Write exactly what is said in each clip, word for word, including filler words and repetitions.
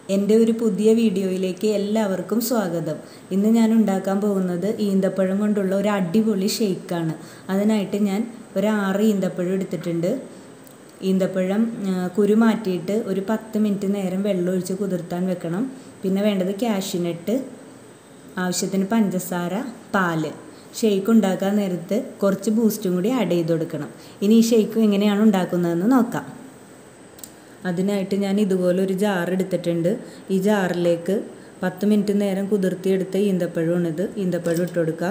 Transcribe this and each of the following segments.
എൻ്റെ ഒരു പുതിയ വീഡിയോയിലേക്ക് എല്ലാവർക്കും സ്വാഗതം. ഇന്ന് ഞാൻ ഉണ്ടാക്കാൻ പോകുന്നത് ഈന്തപ്പഴം കൊണ്ടുള്ള ഒരു അടിപൊളി ഷേക്കാണ്. അതിനായിട്ട് ഞാൻ ഒരു ആറ് ഈന്തപ്പഴം എടുത്തിട്ടുണ്ട്. ഈന്തപ്പഴം കുരു മാറ്റിയിട്ട് ഒരു പത്ത് മിനിറ്റ് നേരം വെള്ളം ഒഴിച്ച് കുതിർത്താൻ വെക്കണം. പിന്നെ വേണ്ടത് കാഷ്യൂനട്ട്, ആവശ്യത്തിന് പഞ്ചസാര, പാല്. ഷേക്ക് ഉണ്ടാക്കാൻ നേരത്ത് കുറച്ച് ബൂസ്റ്റും കൂടി ആഡ് ചെയ്ത് കൊടുക്കണം. ഇനി ഈ ഷേക്ക് എങ്ങനെയാണ് ഉണ്ടാക്കുന്നതെന്ന് നോക്കാം. അതിനായിട്ട് ഞാൻ ഇതുപോലെ ഒരു ജാർ എടുത്തിട്ടുണ്ട്. ഈ ജാറിലേക്ക് പത്ത് മിനിറ്റ് നേരം കുതിർത്തിയെടുത്ത ഈന്തപ്പഴമാണിത്. ഈന്തപ്പഴം ഇട്ട് കൊടുക്കുക,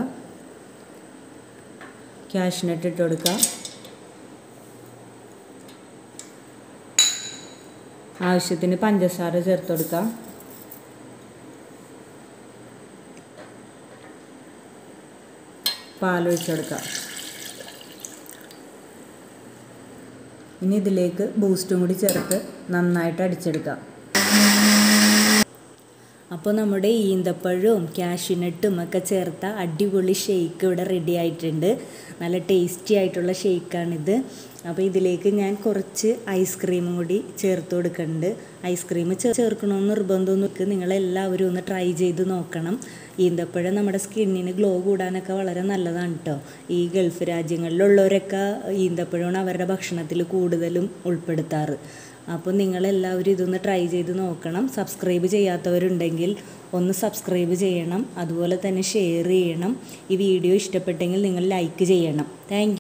കാഷ്യൂനട്ട് ഇട്ട് കൊടുക്കുക, ആവശ്യത്തിന് പഞ്ചസാര ചേർത്ത് കൊടുക്കുക, പാലൊഴിച്ച് കൊടുക്കുക. ഇനി ഇതിലേക്ക് ബൂസ്റ്റും കൂടി ചേർത്ത് നന്നായിട്ട് അടിച്ചെടുക്കാം. അപ്പോൾ നമ്മുടെ ഈന്തപ്പഴവും കാഷ്യൂനട്ടും ഒക്കെ ചേർത്ത അടിപൊളി ഷേക്ക് ഇവിടെ റെഡി ആയിട്ടുണ്ട്. നല്ല ടേസ്റ്റി ആയിട്ടുള്ള ഷേക്കാണിത്. അപ്പോൾ ഇതിലേക്ക് ഞാൻ കുറച്ച് ഐസ്ക്രീമും കൂടി ചേർത്ത് കൊടുക്കുന്നുണ്ട്. ഐസ്ക്രീം ചേർക്കണമെന്ന് നിർബന്ധമൊന്നും നിങ്ങളെല്ലാവരും ഒന്ന് ട്രൈ ചെയ്ത് നോക്കണം. ഈന്തപ്പഴം നമ്മുടെ സ്കിന്നിന് ഗ്ലോ കൂടാനൊക്കെ വളരെ നല്ലതാണ് കേട്ടോ. ഈ ഗൾഫ് രാജ്യങ്ങളിലുള്ളവരൊക്കെ ഈന്തപ്പഴമാണ് അവരുടെ ഭക്ഷണത്തിൽ കൂടുതലും ഉൾപ്പെടുത്താറ്. അപ്പോൾ നിങ്ങളെല്ലാവരും ഇതൊന്ന് ട്രൈ ചെയ്ത് നോക്കണം. സബ്സ്ക്രൈബ് ചെയ്യാത്തവരുണ്ടെങ്കിൽ ഒന്ന് സബ്സ്ക്രൈബ് ചെയ്യണം. അതുപോലെ തന്നെ ഷെയർ ചെയ്യണം. ഈ വീഡിയോ ഇഷ്ടപ്പെട്ടെങ്കിൽ നിങ്ങൾ ലൈക്ക് ചെയ്യണം. താങ്ക്